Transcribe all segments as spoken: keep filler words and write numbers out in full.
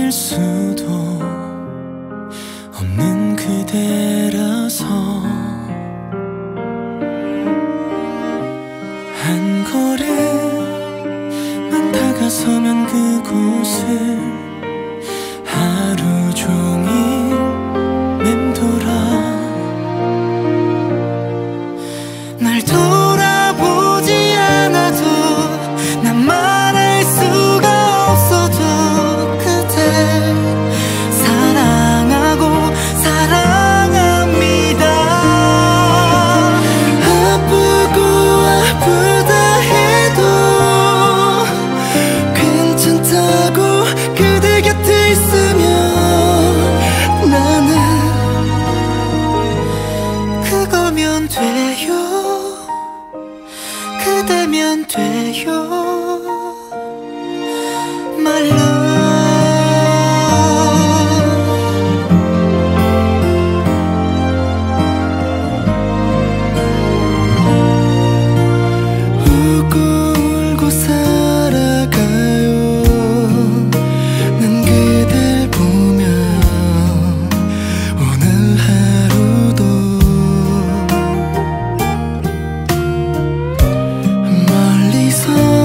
될 수도 없는 그대라서 한 걸음만 다가서면 그곳을 하루 종일 맴돌아 날 돌아보지 않아도 난 말할 수가 없어도 그댈 사랑하고 사랑합니다. 아프고 아프다 해도 괜찮다고 그대 곁에 있으면 나는 그거면 돼요. 그대면 돼요. My love. 웃고 울고 살아가요. 난 그댈 보며 오늘 하루도 멀리서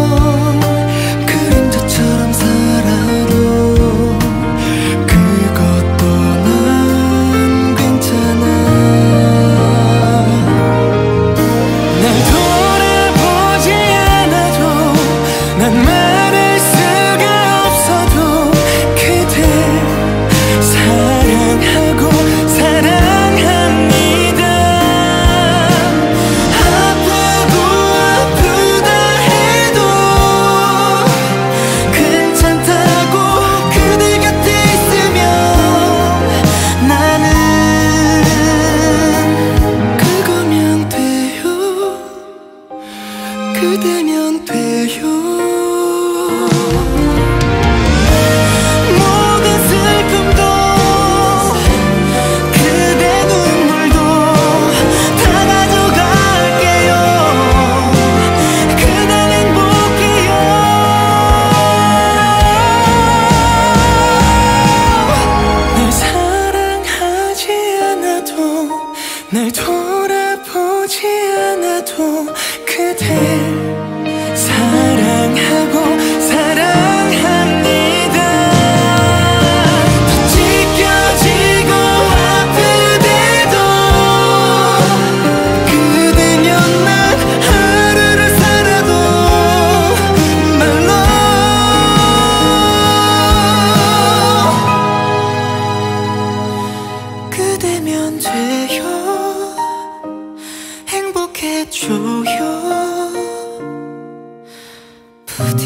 그림자처럼 살아도 그것도 난 괜찮아. 날 돌아보지 않아도 난 말할 수가 없어도 그댈 사랑하고 사랑합니다. 아프고 아프다 해도 괜찮다고 그대 곁에 있으면 나는 그거면 돼요. 그대면 돼요. 모든 슬픔도 그대 눈물도 다 가져갈게요. 그날 행복해요. 날 사랑하지 않아도 날 돌아보지 않아도 그댈 사랑하고 사랑합니다. 더 찢겨지고 아프대도 그대면 난 하루를 살아도 My love. 그대면 돼요. 행복해져요. 부디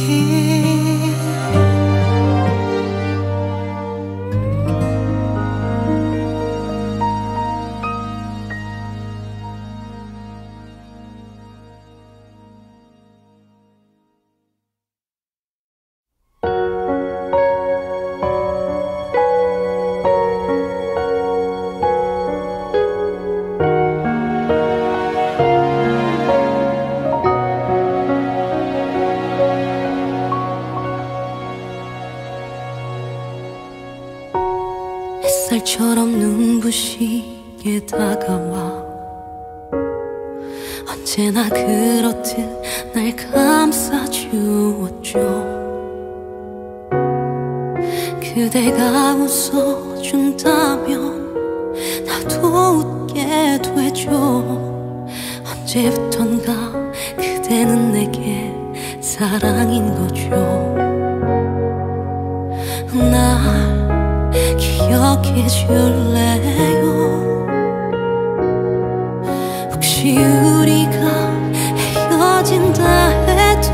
햇살처럼 눈부시게 다가와 언제나 그렇듯 날 감싸주었죠. 그대가 웃어준다면 나도 웃게 되죠. 언제부턴가 그대는 내게 사랑인 거죠. 날 기억해 줄래요? 혹시 우리가 헤어진다 해도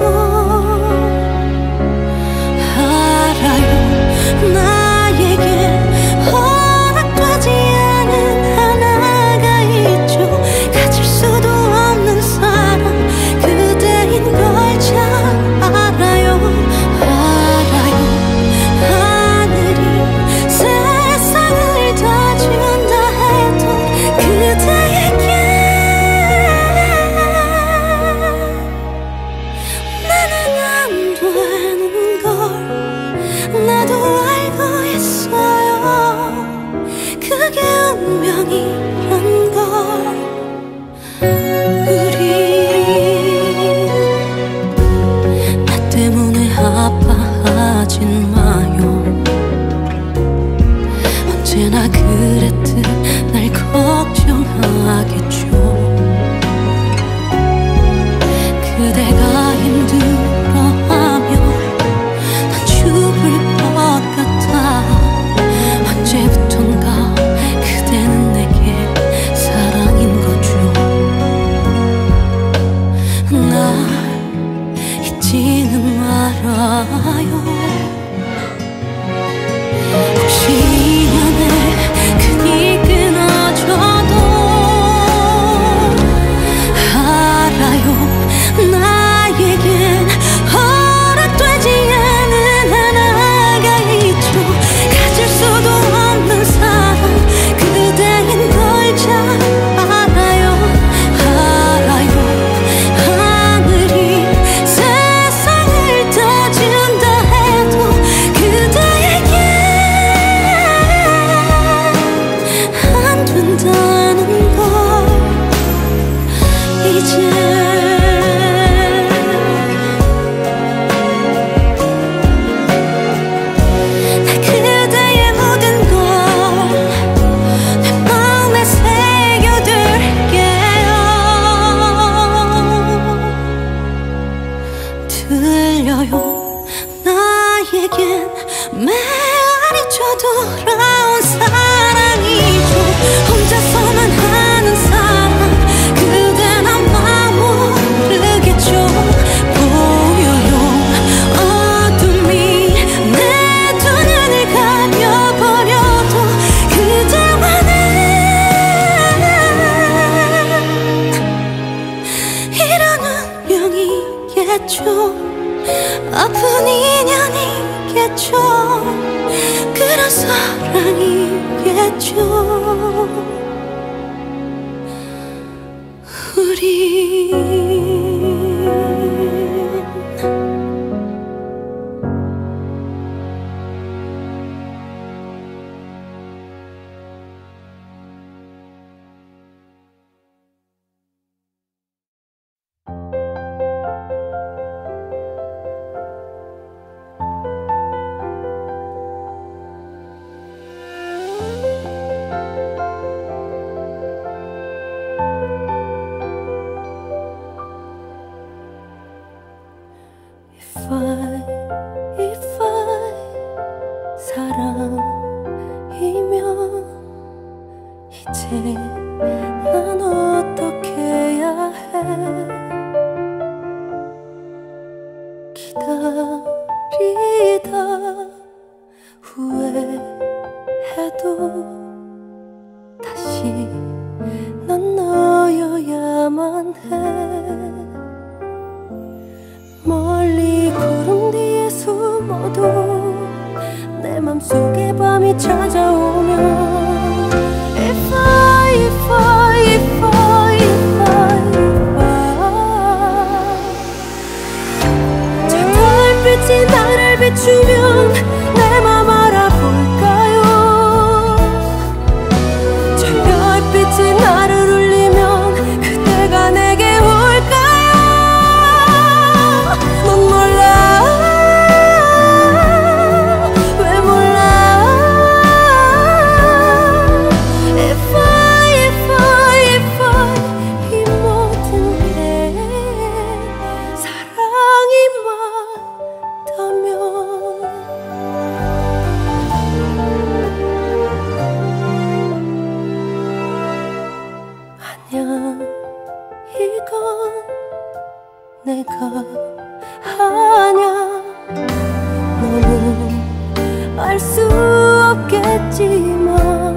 알아요. 나에게 허락되지 않은 하나가 있죠. 가질 수도 없는 사랑 그대인 걸 잘 알아요. 알아요. 하늘이 세상을 다 준다 해도 그대에게 아픈 인연이겠죠. 그런 사랑이겠죠. 우리 If I, if I 사랑이면 이제 난 어떻게 해야 해. 기다리다 후회해도 다시 난 너여야만 해. 멀리 구름 뒤에 숨어도 내 맘속에 밤이 찾아오면 If I, if I, if I, if I, if I 저 달빛이 나를 비추면 내 맘 알아볼까요. 저 별빛이 나를 울리면 그대가 내게 올까요. 내가 아냐. 너는 알 수 없겠지만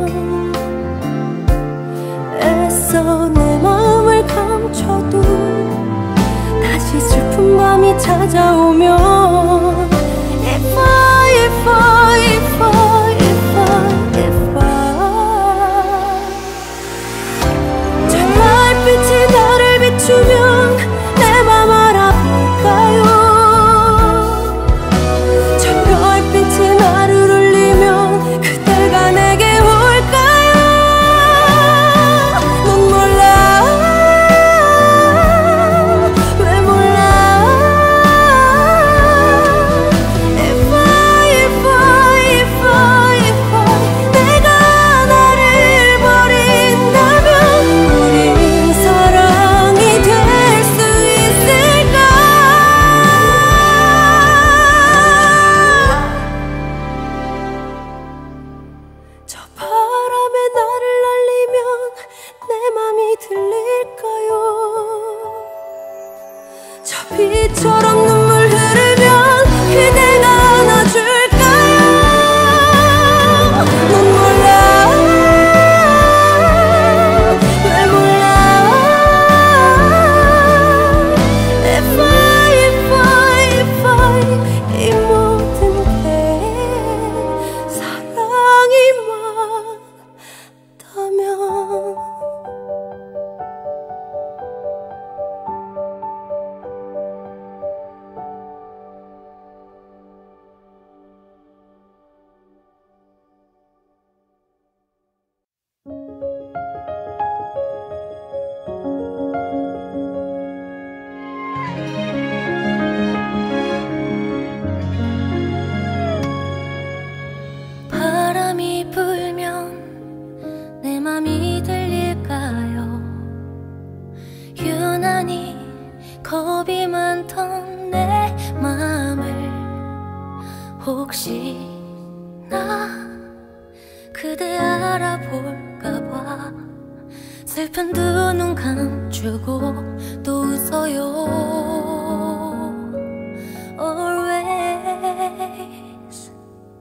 애써 내 마음을 감춰도 다시 슬픈 밤이 찾아오면 If I, if I, if I, if I, if I 저 달빛이 나를 비추면 내 맘 알아볼까요. 저 별빛이 나를 울리면 그대가 내게 올까요. 넌 몰라 왜 몰라. If I, if I, if I, if I 내가 나를 버린다면 우린 사랑이 될 수 있을까. 저 바람에 나를 날리면 내 맘이 들릴까요. 저 비처럼 눈물 흐르면 그대가 안아줄까요. 넌 몰라 왜 몰라. If I, if I, if I 이 모든 게 사랑이 맞다면 겁이 많던 내 맘을 혹시나 그대 알아볼까봐 슬픈 두 눈 감추고 또 웃어요. Always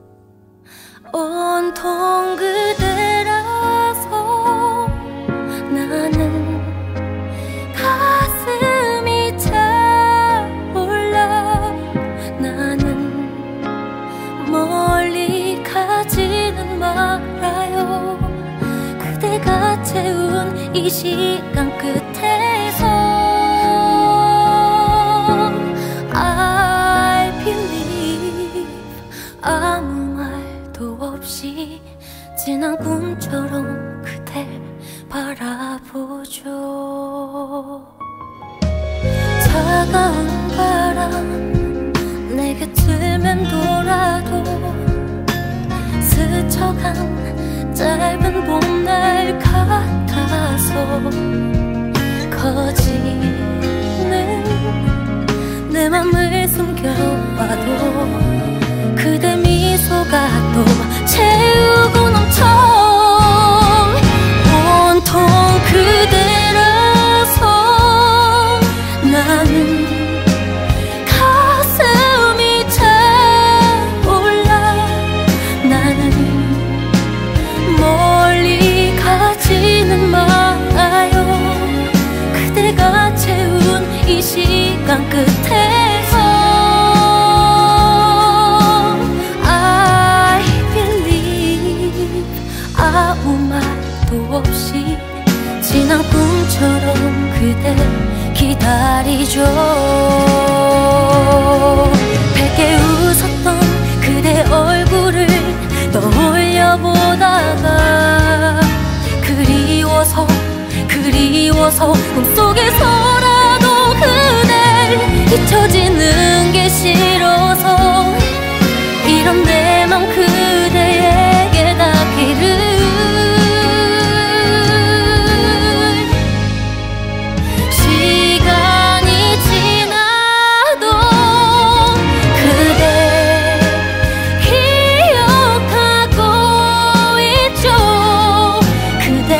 온통 그대라서 나는 가슴이 차올라. 나는 멀리 가지는 말아요. 그대가 채운 이 시간 끝에서 I believe 아무 말도 없이 지난 꿈처럼 그댈 바라보죠. 차가운 바람 내 곁을 맴돌아도 스쳐간 짧은 봄날 같아서 커지는 내 맘을 숨겨봐도 그대 미소가 또 채우고 넘쳐. 온통 그대라서 나는 가슴이 차올라. 나는 멀리 가지는 말아요. 그대가 채운 이 시간 끝에서 I believe 아무 말도 없이 지난 꿈처럼 그대 기다리죠. 밝게 웃었던 그대 얼굴을 떠올려보다가 그리워서 그리워서 꿈속에서라도 그댈 잊혀지는 게 싫어서 이런 내 맘 그대에게 닿기를. 시간이 지나도 그대 기억하고 있죠. 그대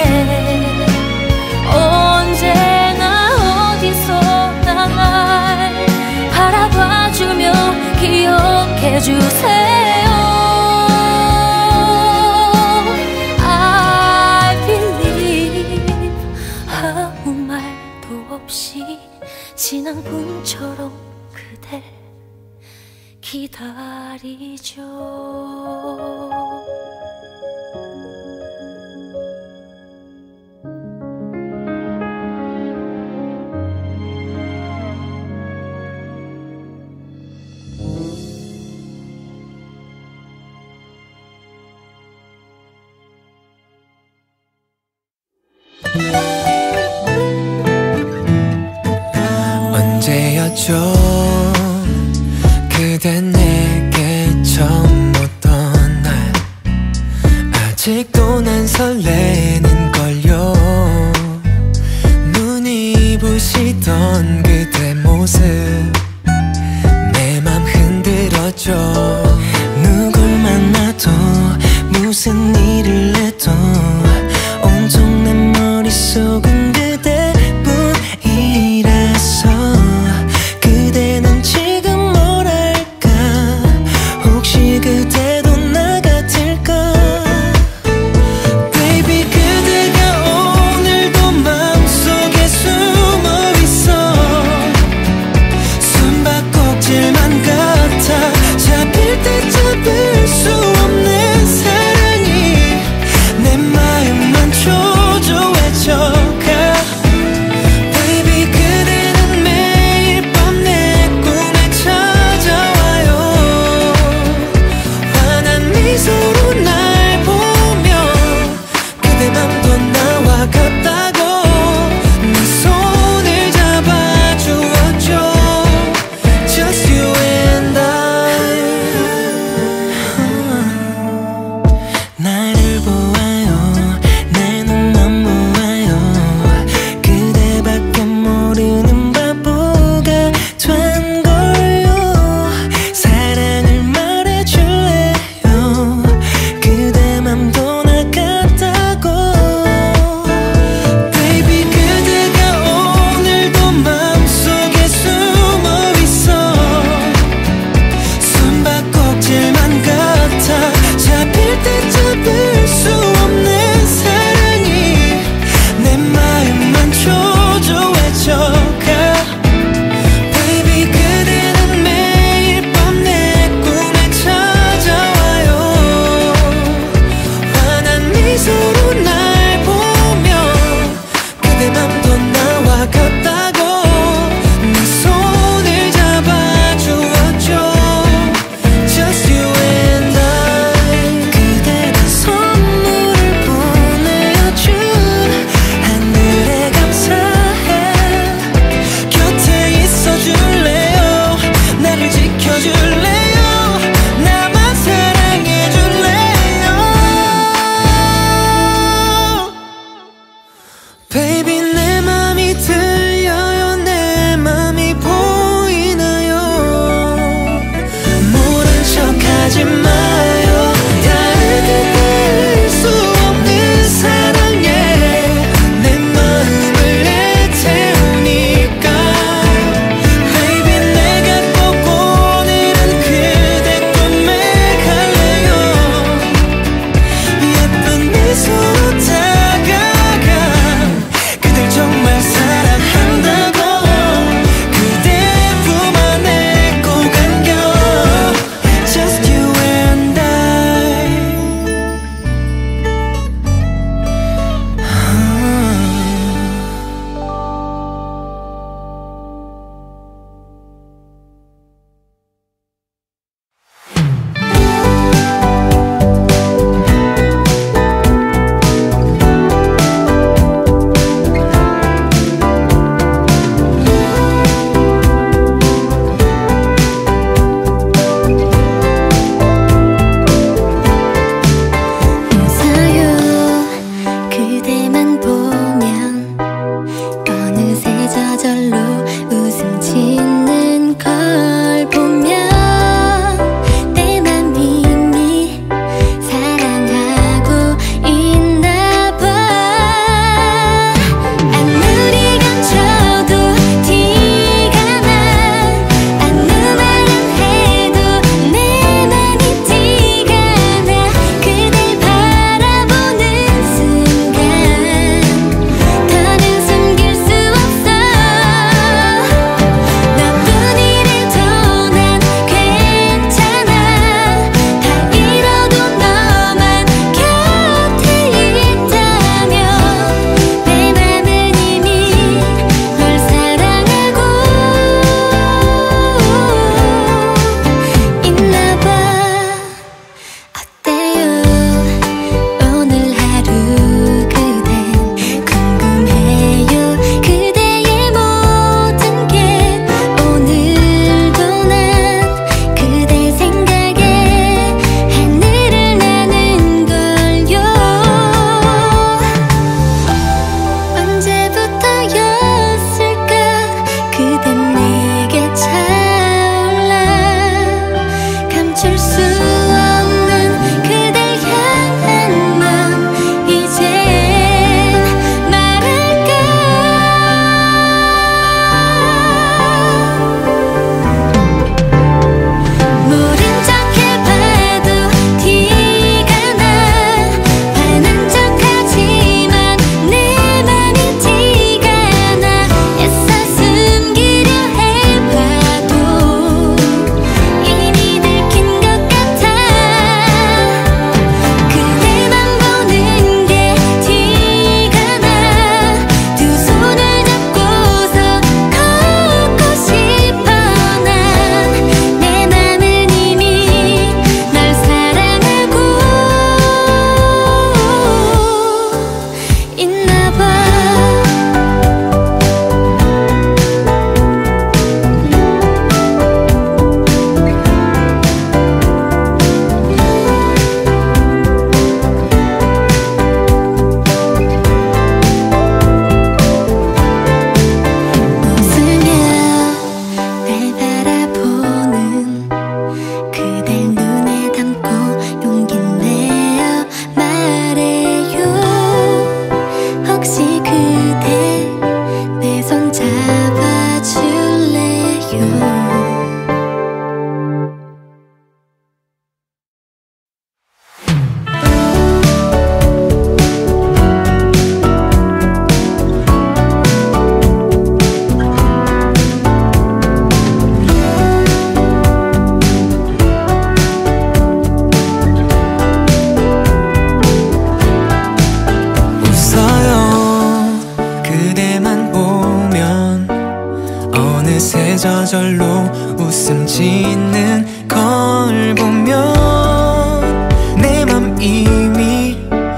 언제나 어디서나 날 바라봐주며 기억해주세요. I believe 아무 말도 없이 지난 꿈처럼 그댈 기다리죠. 언제였죠 그대 내게 처음 오던 날. 아직도 난 설레는걸요. 눈이 부시던 그대 모습 내 맘 흔들었죠. 누굴 만나도 무슨 일을 해도 온통 내 머릿속은 그대뿐이라서. 그대는 지금 뭐랄까 혹시 그대도 나 같을까. Baby 그대가 오늘도 마음속에 숨어있어. 숨바꼭질만 같아 잡힐 때 잡을 수 없는 사랑이. 어느새 저절로 웃음 짓는 걸 보면 내 맘 이미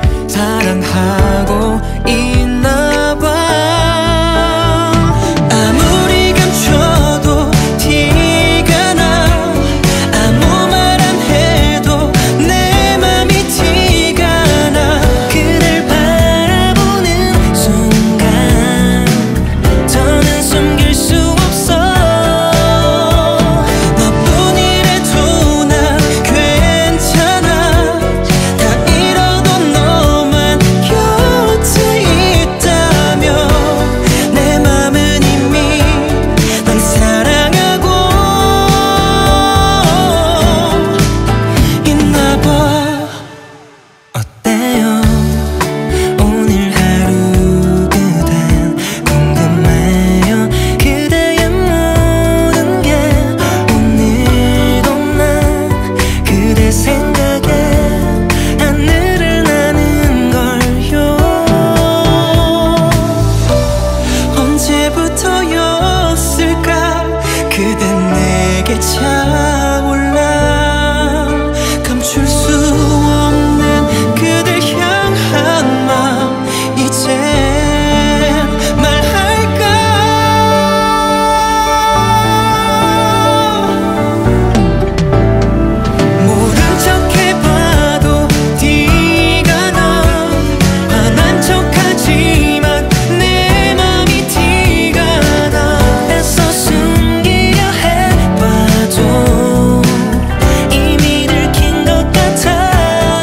사랑하고 있나 봐. 아무리 감춰도 티가 나. 아무 말 안 해도 내 맘이 티가 나. 그댈 바라보는 순간 더는 숨길 수 없어. 너뿐이라도 난 괜찮아. 다 잃어도 너만 곁에 있다며. 내 맘은 이미 널 사랑하고 있나 봐. 어때요? 오늘 하루 그댄 궁금해요. 그대의 모든 게 오늘도 난 그대 생각에 하늘을 나는 걸요. 언제부터였을까 그댄 내게 차올라. 감출 수 없는 그댈 향한 맘 이젠 말할까. 모른 척 해봐도 티가 나. 화난 척하지만 내 맘이 티가 나. 애써 숨기려 해봐도 이미 들킨 것 같아.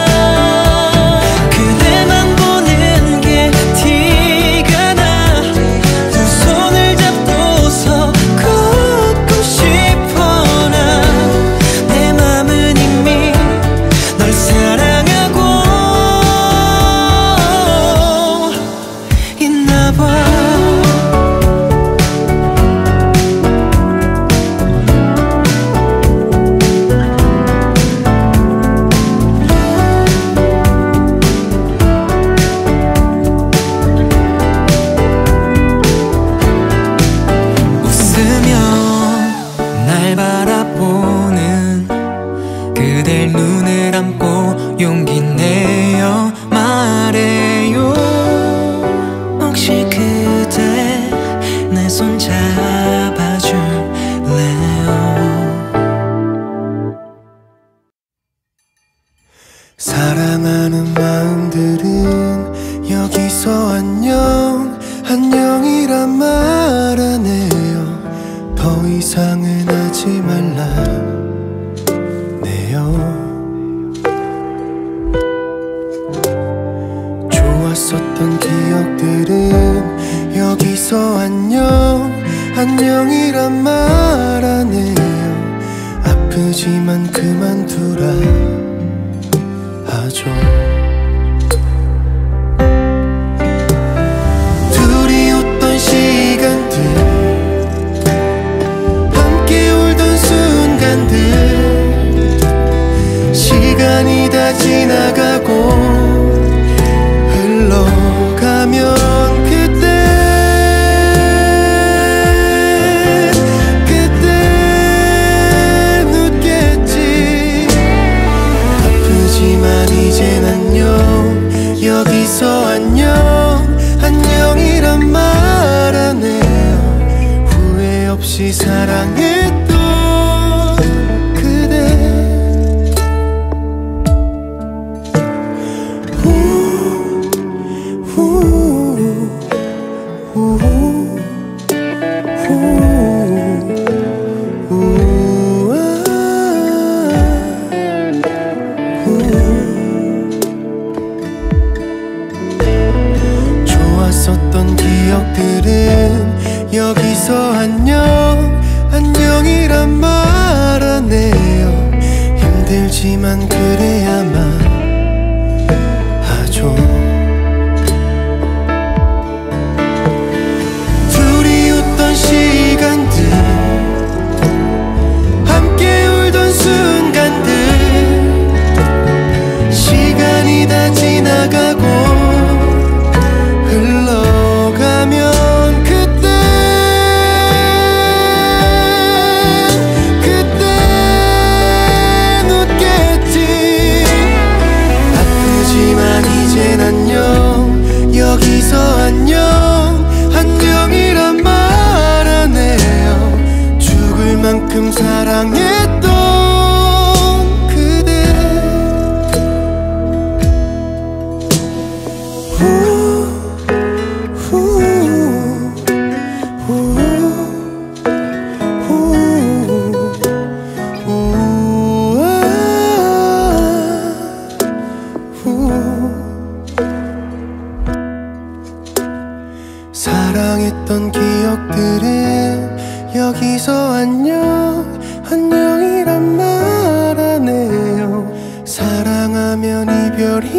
그대만 보는 게 티가 나. 두 손을 잡고서 걷고 싶어 나. 내 맘은 이미 널 사랑하고 있나 봐. 웃으며 날 바라보는 그댈 눈을 감고 용기 내어 말해요. 혹시 그대 내 손 잡아줄래요? 사랑하는 마음들은 여기서 안녕 안녕이란 말 안 해요. 더 이상은 하지 말라네요. 좋았었던 기억들은 여기서 안녕 안녕이란 말 안 해요. 아프지만 그만두라 하죠. 둘이 웃던 시간들, 함께 울던 순간들, 시간이 다 지나가고 흘러가면 그때 그때 웃겠지. 아프지만 이젠 안녕 여기서 안녕 안녕이란 말 안 해요. 후회 없이 사랑했던 그대. 우, 우, 우, 우, 우, 아, 우. 좋았었던 기억들은 여기서 안녕 안녕이란 말 안 해요. 힘들지만 그래야만 하죠. 둘이 웃던 시간들, 함께 울던 순간들, 시간이 다 지나가고 흘러가면 그때 그만큼 사랑했던 그대. 후, 후, 후, 후, 후, 아, 후. 사랑했던 기억들은 여기서 안녕 안녕이란 말 안 해요. 사랑하면 이별이